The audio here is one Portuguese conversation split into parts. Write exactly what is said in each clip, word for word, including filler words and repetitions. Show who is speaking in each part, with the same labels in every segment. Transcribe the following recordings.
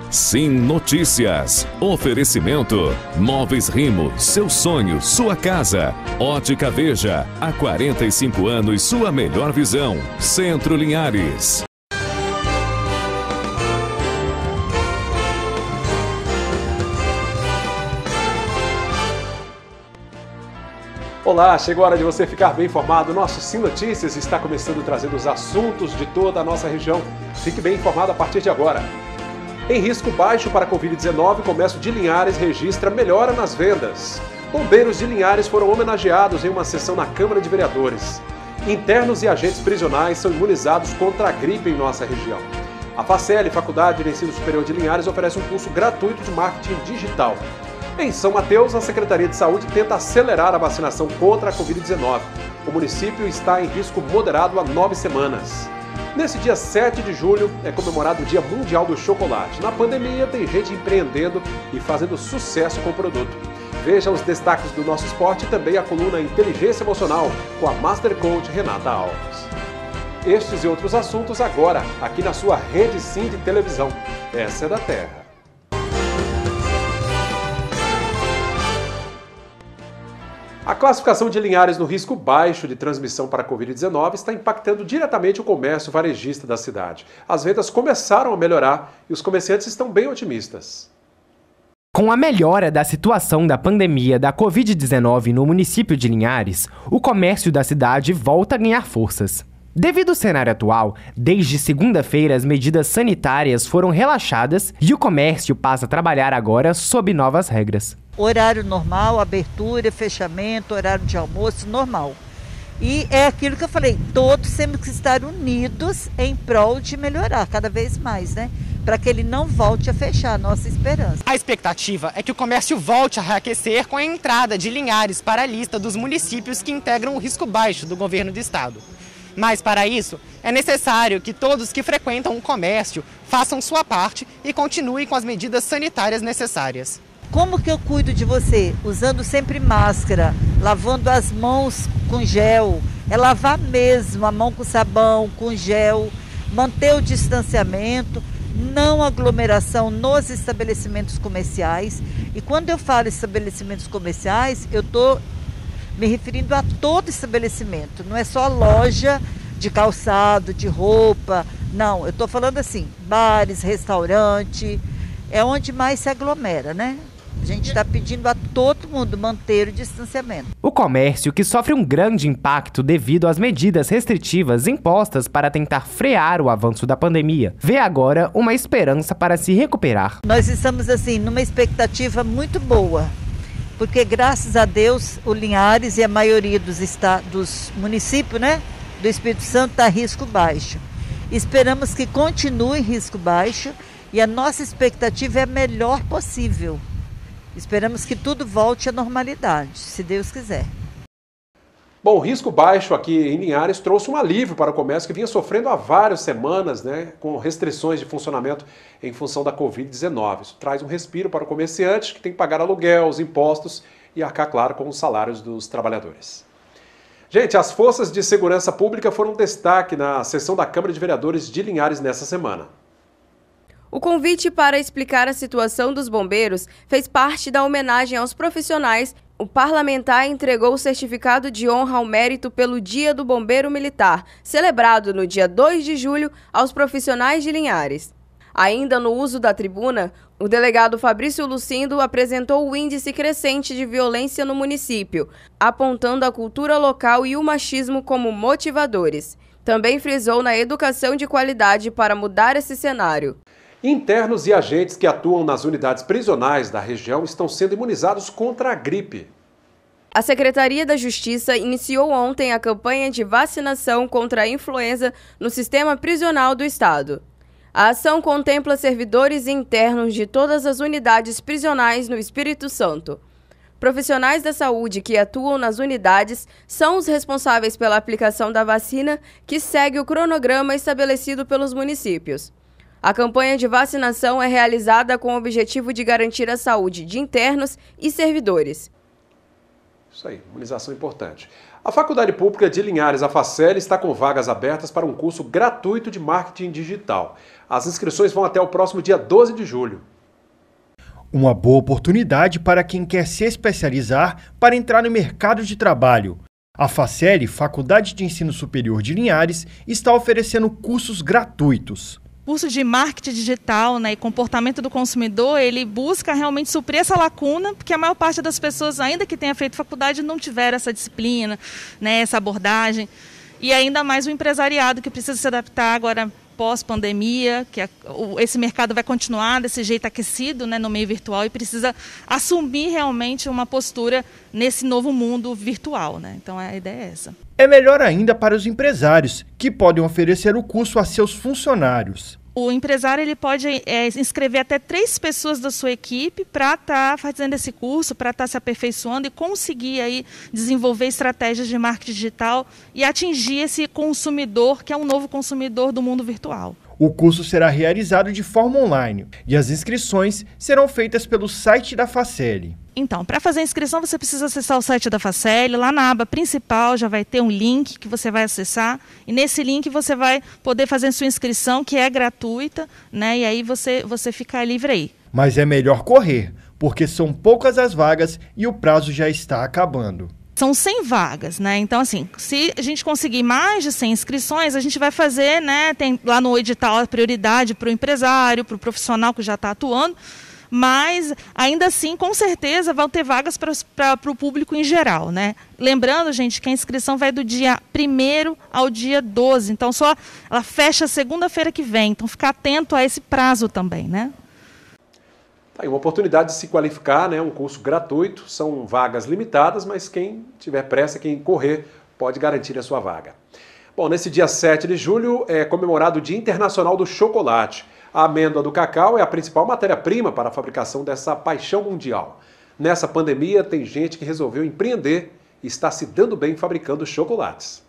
Speaker 1: Sim Notícias. Oferecimento. Móveis Rimo. Seu sonho, sua casa. Ótica Veja. Há quarenta e cinco anos, sua melhor visão. Centro Linhares.
Speaker 2: Olá, chegou a hora de você ficar bem informado. Nosso Sim Notícias está começando trazendo os assuntos de toda a nossa região. Fique bem informado a partir de agora. Em risco baixo para a covid dezenove, o comércio de Linhares registra melhora nas vendas. Bombeiros de Linhares foram homenageados em uma sessão na Câmara de Vereadores. Internos e agentes prisionais são imunizados contra a gripe em nossa região. A Facel, Faculdade de Ensino Superior de Linhares, oferece um curso gratuito de marketing digital. Em São Mateus, a Secretaria de Saúde tenta acelerar a vacinação contra a covid dezenove. O município está em risco moderado há nove semanas. Nesse dia sete de julho é comemorado o Dia Mundial do Chocolate. Na pandemia, tem gente empreendendo e fazendo sucesso com o produto. Veja os destaques do nosso esporte e também a coluna Inteligência Emocional com a Master Coach Renata Alves. Estes e outros assuntos agora, aqui na sua Rede Sim de televisão. Essa é da Terra. A classificação de Linhares no risco baixo de transmissão para a covid dezenove está impactando diretamente o comércio varejista da cidade. As vendas começaram a melhorar e os comerciantes estão bem otimistas.
Speaker 3: Com a melhora da situação da pandemia da covid dezenove no município de Linhares, o comércio da cidade volta a ganhar forças. Devido ao cenário atual, desde segunda-feira as medidas sanitárias foram relaxadas e o comércio passa a trabalhar agora sob novas regras.
Speaker 4: Horário normal, abertura, fechamento, horário de almoço normal. E é aquilo que eu falei, todos temos que estar unidos em prol de melhorar cada vez mais, né? Para que ele não volte a fechar, nossa esperança.
Speaker 5: A expectativa é que o comércio volte a reaquecer com a entrada de Linhares para a lista dos municípios que integram o risco baixo do governo do estado. Mas para isso, é necessário que todos que frequentam o comércio façam sua parte e continuem com as medidas sanitárias necessárias.
Speaker 4: Como que eu cuido de você? Usando sempre máscara, lavando as mãos com gel, é lavar mesmo a mão com sabão, com gel, manter o distanciamento, não aglomeração nos estabelecimentos comerciais. E quando eu falo estabelecimentos comerciais, eu estou me referindo a todo estabelecimento, não é só loja de calçado, de roupa, não, eu estou falando assim, bares, restaurante, é onde mais se aglomera, né? A gente está pedindo a todo mundo manter o distanciamento.
Speaker 3: O comércio, que sofre um grande impacto devido às medidas restritivas impostas para tentar frear o avanço da pandemia, vê agora uma esperança para se recuperar.
Speaker 4: Nós estamos assim numa expectativa muito boa, porque graças a Deus o Linhares e a maioria dos, estados, dos municípios, né, do Espírito Santo está risco baixo. Esperamos que continue risco baixo e a nossa expectativa é a melhor possível. Esperamos que tudo volte à normalidade, se Deus quiser.
Speaker 2: Bom, o risco baixo aqui em Linhares trouxe um alívio para o comércio que vinha sofrendo há várias semanas, né, com restrições de funcionamento em função da covid dezenove. Isso traz um respiro para o comerciante que tem que pagar aluguel, os impostos e arcar, claro, com os salários dos trabalhadores. Gente, as forças de segurança pública foram um destaque na sessão da Câmara de Vereadores de Linhares nessa semana.
Speaker 6: O convite para explicar a situação dos bombeiros fez parte da homenagem aos profissionais. O parlamentar entregou o certificado de honra ao mérito pelo Dia do Bombeiro Militar, celebrado no dia dois de julho, aos profissionais de Linhares. Ainda no uso da tribuna, o delegado Fabrício Lucindo apresentou o índice crescente de violência no município, apontando a cultura local e o machismo como motivadores. Também frisou na educação de qualidade para mudar esse cenário.
Speaker 2: Internos e agentes que atuam nas unidades prisionais da região estão sendo imunizados contra a gripe.
Speaker 6: A Secretaria da Justiça iniciou ontem a campanha de vacinação contra a influenza no sistema prisional do estado. A ação contempla servidores internos de todas as unidades prisionais no Espírito Santo. Profissionais da saúde que atuam nas unidades são os responsáveis pela aplicação da vacina, que segue o cronograma estabelecido pelos municípios. A campanha de vacinação é realizada com o objetivo de garantir a saúde de internos e servidores.
Speaker 2: Isso aí, imunização importante. A Faculdade Pública de Linhares, a Facel, está com vagas abertas para um curso gratuito de marketing digital. As inscrições vão até o próximo dia doze de julho.
Speaker 7: Uma boa oportunidade para quem quer se especializar para entrar no mercado de trabalho. A Faceli, Faculdade de Ensino Superior de Linhares, está oferecendo cursos gratuitos.
Speaker 8: O curso de marketing digital, né, e comportamento do consumidor, ele busca realmente suprir essa lacuna, porque a maior parte das pessoas, ainda que tenha feito faculdade, não tiveram essa disciplina, né, essa abordagem. E ainda mais o empresariado, que precisa se adaptar agora pós-pandemia, que a, o, esse mercado vai continuar desse jeito aquecido, né, no meio virtual, e precisa assumir realmente uma postura nesse novo mundo virtual, né? Então a ideia é essa.
Speaker 7: É melhor ainda para os empresários, que podem oferecer o curso a seus funcionários.
Speaker 8: O empresário ele pode é, inscrever até três pessoas da sua equipe para estar tá fazendo esse curso, para estar tá se aperfeiçoando e conseguir aí desenvolver estratégias de marketing digital e atingir esse consumidor, que é um novo consumidor do mundo virtual.
Speaker 7: O curso será realizado de forma online e as inscrições serão feitas pelo site da Faceli.
Speaker 8: Então, para fazer a inscrição, você precisa acessar o site da Faceli. Lá na aba principal já vai ter um link que você vai acessar. E nesse link você vai poder fazer a sua inscrição, que é gratuita, né? E aí você, você fica livre aí.
Speaker 7: Mas é melhor correr, porque são poucas as vagas e o prazo já está acabando.
Speaker 8: São cem vagas, né? Então, assim, se a gente conseguir mais de cem inscrições, a gente vai fazer, né? Tem lá no edital a prioridade para o empresário, para o profissional que já está atuando. Mas, ainda assim, com certeza, vão ter vagas para o público em geral, né? Lembrando, gente, que a inscrição vai do dia primeiro ao dia doze. Então, só ela fecha segunda-feira que vem. Então, ficar atento a esse prazo também, né?
Speaker 2: Tá aí uma oportunidade de se qualificar, né? Um curso gratuito. São vagas limitadas, mas quem tiver pressa, quem correr, pode garantir a sua vaga. Bom, nesse dia sete de julho é comemorado o Dia Internacional do Chocolate. A amêndoa do cacau é a principal matéria-prima para a fabricação dessa paixão mundial. Nessa pandemia, tem gente que resolveu empreender e está se dando bem fabricando chocolates.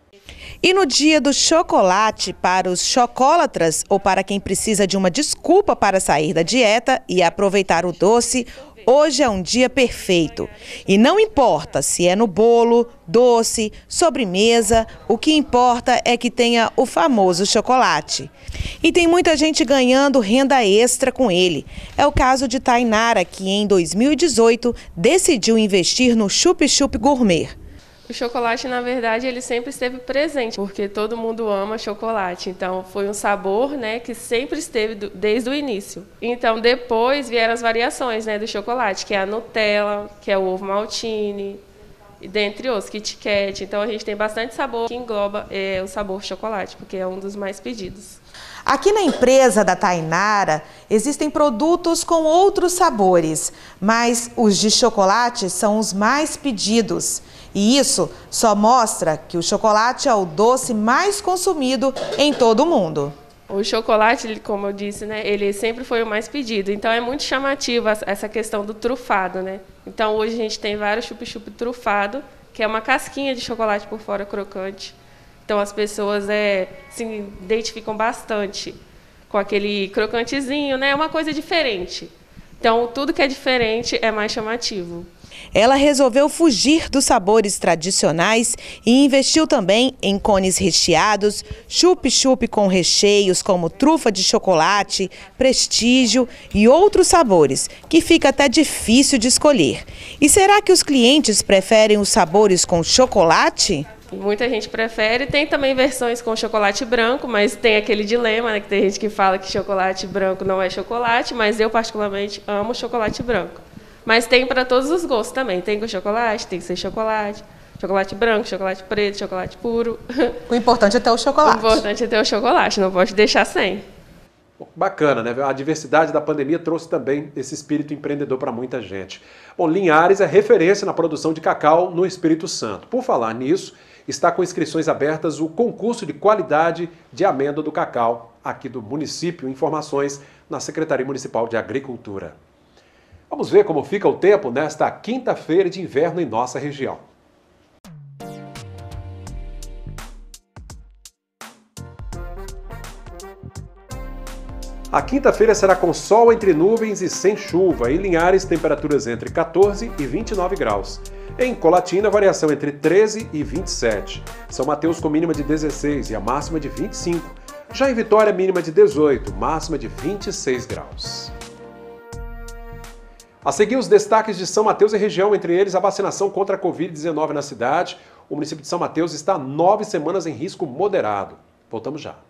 Speaker 9: E no dia do chocolate, para os chocólatras ou para quem precisa de uma desculpa para sair da dieta e aproveitar o doce, hoje é um dia perfeito. E não importa se é no bolo, doce, sobremesa, o que importa é que tenha o famoso chocolate. E tem muita gente ganhando renda extra com ele. É o caso de Tainara, que em dois mil e dezoito decidiu investir no Chup Chup Gourmet.
Speaker 10: O chocolate, na verdade, ele sempre esteve presente, porque todo mundo ama chocolate. Então, foi um sabor, né, que sempre esteve do, desde o início. Então, depois vieram as variações, né, do chocolate, que é a Nutella, que é o ovo maltine, dentre outros, Kit Kat. Então, a gente tem bastante sabor que engloba é, o sabor chocolate, porque é um dos mais pedidos.
Speaker 9: Aqui na empresa da Tainara, existem produtos com outros sabores, mas os de chocolate são os mais pedidos. E isso só mostra que o chocolate é o doce mais consumido em todo o mundo.
Speaker 10: O chocolate, como eu disse, né, ele sempre foi o mais pedido. Então é muito chamativo essa questão do trufado, né? Então hoje a gente tem vários chup-chup trufado, que é uma casquinha de chocolate por fora crocante. Então as pessoas é, se identificam bastante com aquele crocantezinho, né? É uma coisa diferente. Então tudo que é diferente é mais chamativo.
Speaker 9: Ela resolveu fugir dos sabores tradicionais e investiu também em cones recheados, chup-chup com recheios como trufa de chocolate, prestígio e outros sabores, que fica até difícil de escolher. E será que os clientes preferem os sabores com chocolate?
Speaker 10: Muita gente prefere, tem também versões com chocolate branco, mas tem aquele dilema, né, que tem gente que fala que chocolate branco não é chocolate, mas eu particularmente amo chocolate branco. Mas tem para todos os gostos também. Tem com chocolate, tem que ser chocolate. Chocolate branco, chocolate preto, chocolate puro.
Speaker 9: O importante é ter o chocolate.
Speaker 10: O importante é ter o chocolate, não pode deixar sem.
Speaker 2: Bacana, né? A diversidade da pandemia trouxe também esse espírito empreendedor para muita gente. Bom, Linhares é referência na produção de cacau no Espírito Santo. Por falar nisso, está com inscrições abertas o concurso de qualidade de amêndoa do cacau aqui do município. Informações na Secretaria Municipal de Agricultura. Vamos ver como fica o tempo nesta quinta-feira de inverno em nossa região. A quinta-feira será com sol entre nuvens e sem chuva. Em Linhares, temperaturas entre quatorze e vinte e nove graus. Em Colatina, variação entre treze e vinte e sete. São Mateus com mínima de dezesseis e a máxima de vinte e cinco. Já em Vitória, mínima de dezoito, máxima de vinte e seis graus. A seguir, os destaques de São Mateus e região, entre eles a vacinação contra a covid dezenove na cidade. O município de São Mateus está há nove semanas em risco moderado. Voltamos já.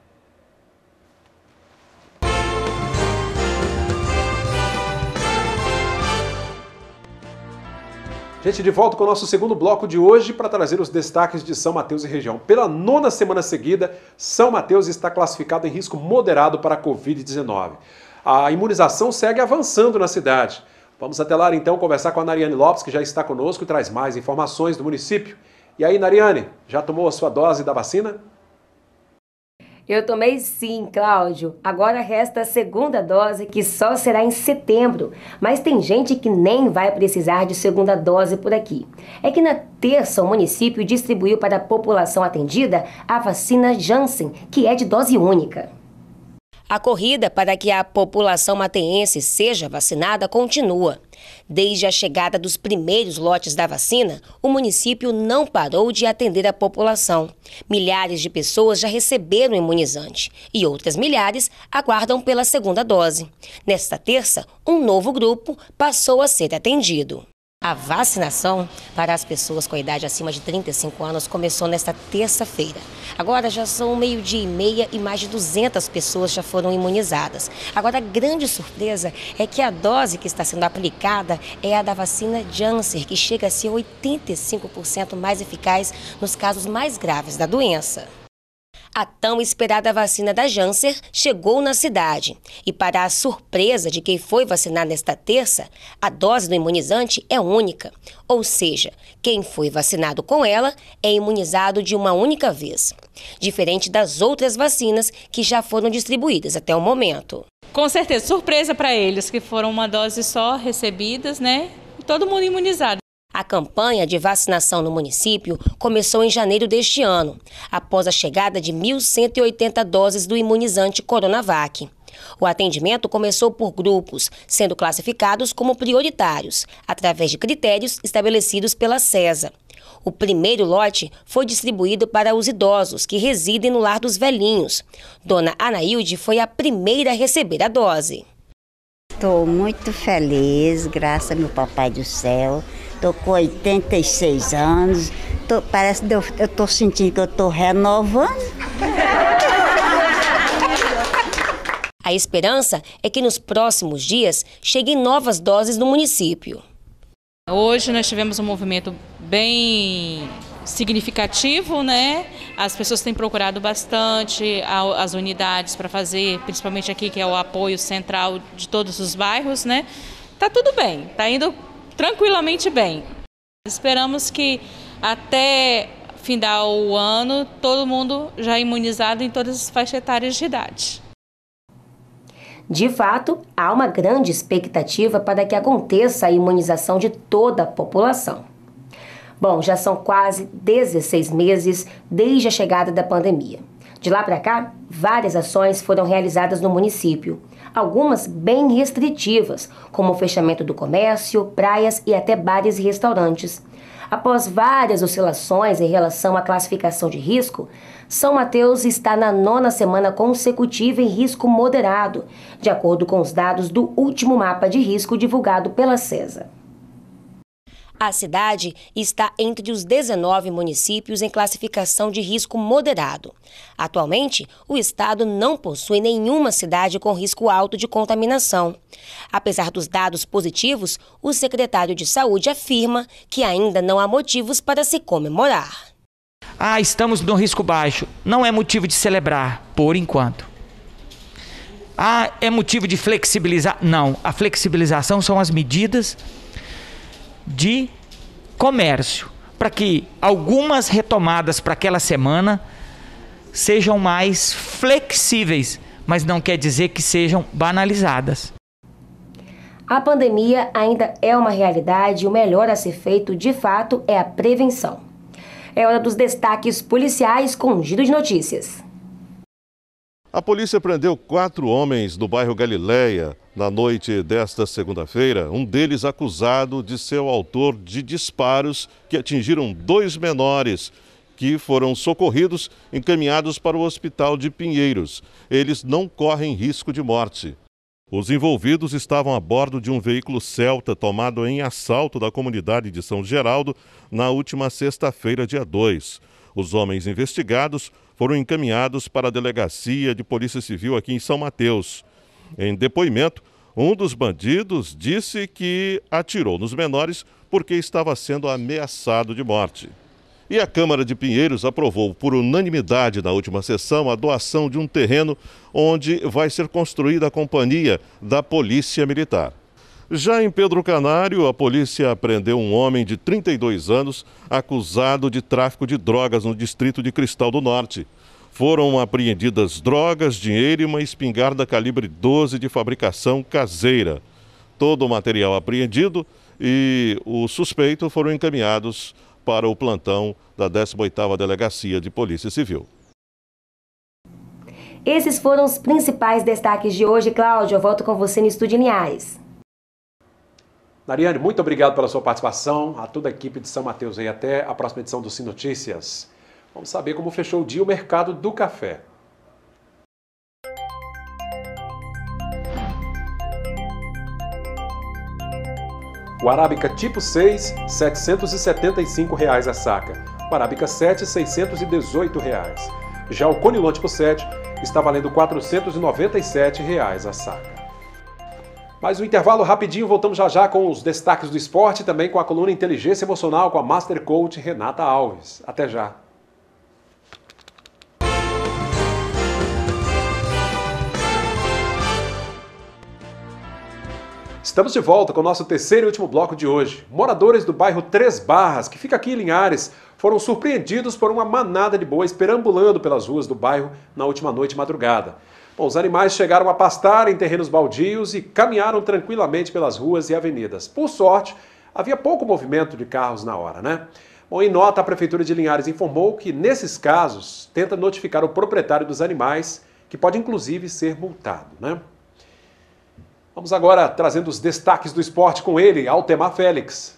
Speaker 2: Gente, de volta com o nosso segundo bloco de hoje para trazer os destaques de São Mateus e região. Pela nona semana seguida, São Mateus está classificado em risco moderado para a covid dezenove. A imunização segue avançando na cidade. Vamos até lá, então, conversar com a Nariane Lopes, que já está conosco e traz mais informações do município. E aí, Nariane, já tomou a sua dose da vacina?
Speaker 11: Eu tomei sim, Cláudio. Agora resta a segunda dose, que só será em setembro. Mas tem gente que nem vai precisar de segunda dose por aqui. É que na terça o município distribuiu para a população atendida a vacina Janssen, que é de dose única. A corrida para que a população mateense seja vacinada continua. Desde a chegada dos primeiros lotes da vacina, o município não parou de atender a população. Milhares de pessoas já receberam o imunizante e outras milhares aguardam pela segunda dose. Nesta terça, um novo grupo passou a ser atendido. A vacinação para as pessoas com idade acima de trinta e cinco anos começou nesta terça-feira. Agora já são meio-dia e meia e mais de duzentas pessoas já foram imunizadas. Agora a grande surpresa é que a dose que está sendo aplicada é a da vacina Janssen, que chega a ser oitenta e cinco por cento mais eficaz nos casos mais graves da doença. A tão esperada vacina da Janssen chegou na cidade. E para a surpresa de quem foi vacinar nesta terça, a dose do imunizante é única. Ou seja, quem foi vacinado com ela é imunizado de uma única vez. Diferente das outras vacinas que já foram distribuídas até o momento.
Speaker 12: Com certeza, surpresa para eles, que foram uma dose só recebidas, né? Todo mundo imunizado.
Speaker 11: A campanha de vacinação no município começou em janeiro deste ano, após a chegada de mil cento e oitenta doses do imunizante Coronavac. O atendimento começou por grupos, sendo classificados como prioritários, através de critérios estabelecidos pela CESA. O primeiro lote foi distribuído para os idosos que residem no Lar dos Velhinhos. Dona Anaílde foi a primeira a receber a dose.
Speaker 13: Estou muito feliz, graças ao meu papai do céu. Estou com oitenta e seis anos, tô, parece que eu estou sentindo que eu estou renovando.
Speaker 11: A esperança é que nos próximos dias cheguem novas doses no município.
Speaker 12: Hoje nós tivemos um movimento bem significativo, né? As pessoas têm procurado bastante as unidades para fazer, principalmente aqui que é o apoio central de todos os bairros, né? Tá tudo bem, tá indo tranquilamente bem. Esperamos que até findar o ano todo mundo já imunizado em todas as faixas etárias de idade.
Speaker 11: De fato, há uma grande expectativa para que aconteça a imunização de toda a população. Bom, já são quase dezesseis meses desde a chegada da pandemia. De lá para cá, várias ações foram realizadas no município. Algumas bem restritivas, como o fechamento do comércio, praias e até bares e restaurantes. Após várias oscilações em relação à classificação de risco, São Mateus está na nona semana consecutiva em risco moderado, de acordo com os dados do último mapa de risco divulgado pela CESA. A cidade está entre os dezenove municípios em classificação de risco moderado. Atualmente, o estado não possui nenhuma cidade com risco alto de contaminação. Apesar dos dados positivos, o secretário de Saúde afirma que ainda não há motivos para se comemorar.
Speaker 14: Ah, estamos no risco baixo. Não é motivo de celebrar, por enquanto. Ah, é motivo de flexibilizar? Não, a flexibilização são as medidas de comércio, para que algumas retomadas para aquela semana sejam mais flexíveis, mas não quer dizer que sejam banalizadas.
Speaker 11: A pandemia ainda é uma realidade e o melhor a ser feito, de fato, é a prevenção. É hora dos destaques policiais com Giro de Notícias.
Speaker 15: A polícia prendeu quatro homens do bairro Galileia na noite desta segunda-feira, um deles acusado de ser o autor de disparos que atingiram dois menores que foram socorridos e encaminhados para o hospital de Pinheiros. Eles não correm risco de morte. Os envolvidos estavam a bordo de um veículo Celta tomado em assalto da comunidade de São Geraldo na última sexta-feira, dia dois. Os homens investigados foram encaminhados para a delegacia de Polícia Civil aqui em São Mateus. Em depoimento, um dos bandidos disse que atirou nos menores porque estava sendo ameaçado de morte. E a Câmara de Pinheiros aprovou por unanimidade na última sessão a doação de um terreno onde vai ser construída a companhia da Polícia Militar. Já em Pedro Canário, a polícia prendeu um homem de trinta e dois anos acusado de tráfico de drogas no distrito de Cristal do Norte. Foram apreendidas drogas, dinheiro e uma espingarda calibre doze de fabricação caseira. Todo o material apreendido e o suspeito foram encaminhados para o plantão da décima oitava Delegacia de Polícia Civil.
Speaker 11: Esses foram os principais destaques de hoje. Cláudio, eu volto com você no Estúdio Linhares.
Speaker 2: Nariane, muito obrigado pela sua participação, a toda a equipe de São Mateus e até a próxima edição do Sim Notícias. Vamos saber como fechou o dia o mercado do café. O Arábica tipo seis, setecentos e setenta e cinco reais a saca. O Arábica sete, seiscentos e dezoito reais. Já o Conilon tipo sete está valendo quatrocentos e noventa e sete reais a saca. Mais um intervalo rapidinho, voltamos já já com os destaques do esporte e também com a coluna Inteligência Emocional com a Master Coach Renata Alves. Até já. Estamos de volta com o nosso terceiro e último bloco de hoje. Moradores do bairro Três Barras, que fica aqui em Linhares, foram surpreendidos por uma manada de bois perambulando pelas ruas do bairro na última noite e madrugada. Bom, os animais chegaram a pastar em terrenos baldios e caminharam tranquilamente pelas ruas e avenidas. Por sorte, havia pouco movimento de carros na hora, né? Bom, em nota, a Prefeitura de Linhares informou que, nesses casos, tenta notificar o proprietário dos animais, que pode inclusive ser multado, né? Vamos agora trazendo os destaques do esporte com ele, Altemar Félix.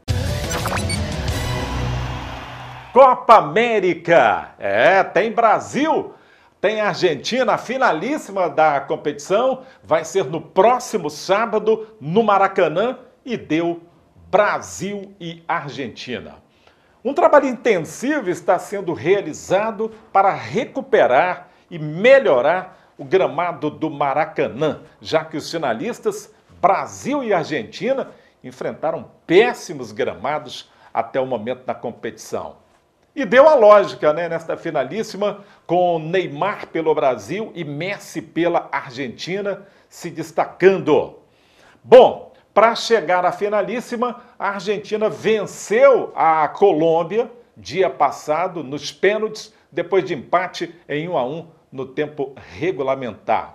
Speaker 16: Copa América! É, tem Brasil, tem Argentina, a finalíssima da competição vai ser no próximo sábado no Maracanã e deu Brasil e Argentina. Um trabalho intensivo está sendo realizado para recuperar e melhorar o gramado do Maracanã, já que os finalistas, Brasil e Argentina, enfrentaram péssimos gramados até o momento da competição. E deu a lógica, né, nesta finalíssima, com Neymar pelo Brasil e Messi pela Argentina se destacando. Bom, para chegar à finalíssima, a Argentina venceu a Colômbia dia passado nos pênaltis, depois de empate em um a um no tempo regulamentar.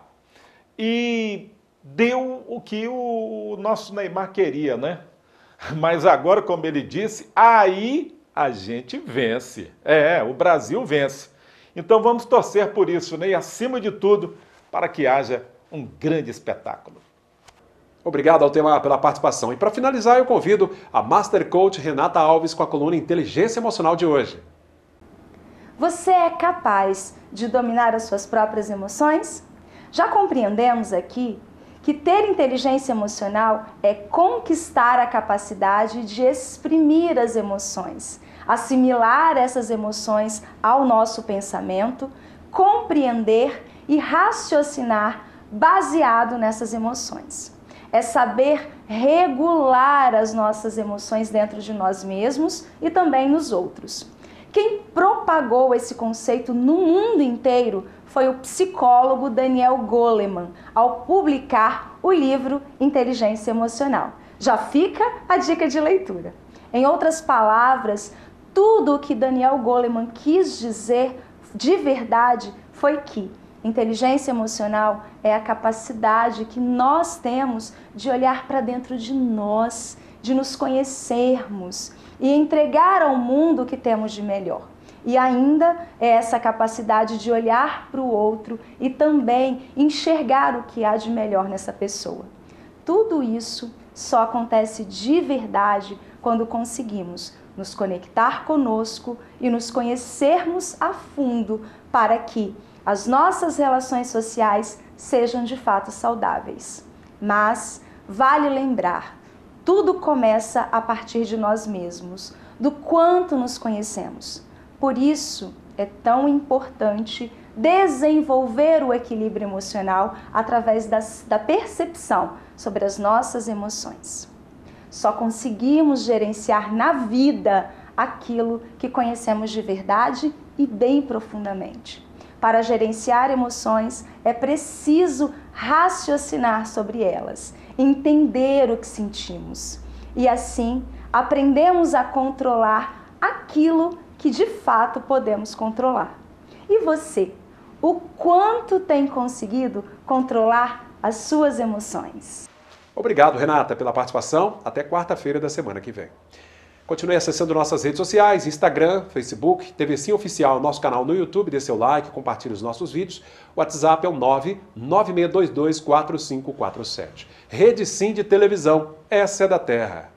Speaker 16: E deu o que o nosso Neymar queria, né? Mas agora, como ele disse, aí a gente vence. É, o Brasil vence. Então vamos torcer por isso, né? E acima de tudo, para que haja um grande espetáculo.
Speaker 2: Obrigado, Altemar, pela participação. E para finalizar, eu convido a Master Coach Renata Alves com a coluna Inteligência Emocional de hoje.
Speaker 17: Você é capaz de dominar as suas próprias emoções? Já compreendemos aqui que ter inteligência emocional é conquistar a capacidade de exprimir as emoções, assimilar essas emoções ao nosso pensamento, compreender e raciocinar baseado nessas emoções. É saber regular as nossas emoções dentro de nós mesmos e também nos outros. Quem propagou esse conceito no mundo inteiro foi o psicólogo Daniel Goleman, ao publicar o livro Inteligência Emocional. Já fica a dica de leitura. Em outras palavras, tudo o que Daniel Goleman quis dizer de verdade foi que inteligência emocional é a capacidade que nós temos de olhar para dentro de nós, de nos conhecermos e entregar ao mundo o que temos de melhor. E ainda é essa capacidade de olhar para o outro e também enxergar o que há de melhor nessa pessoa. Tudo isso só acontece de verdade quando conseguimos nos conectar conosco e nos conhecermos a fundo para que as nossas relações sociais sejam de fato saudáveis. Mas vale lembrar, tudo começa a partir de nós mesmos, do quanto nos conhecemos. Por isso é tão importante desenvolver o equilíbrio emocional através das, da percepção sobre as nossas emoções. Só conseguimos gerenciar na vida aquilo que conhecemos de verdade e bem profundamente. Para gerenciar emoções, é preciso raciocinar sobre elas, entender o que sentimos. E assim, aprendemos a controlar aquilo que de fato podemos controlar. E você, o quanto tem conseguido controlar as suas emoções?
Speaker 2: Obrigado, Renata, pela participação. Até quarta-feira da semana que vem. Continue acessando nossas redes sociais, Instagram, Facebook, T V Sim Oficial, nosso canal no YouTube, dê seu like, compartilhe os nossos vídeos. O WhatsApp é o nove nove seis dois dois quatro cinco quatro sete. Rede Sim de televisão, essa é da terra.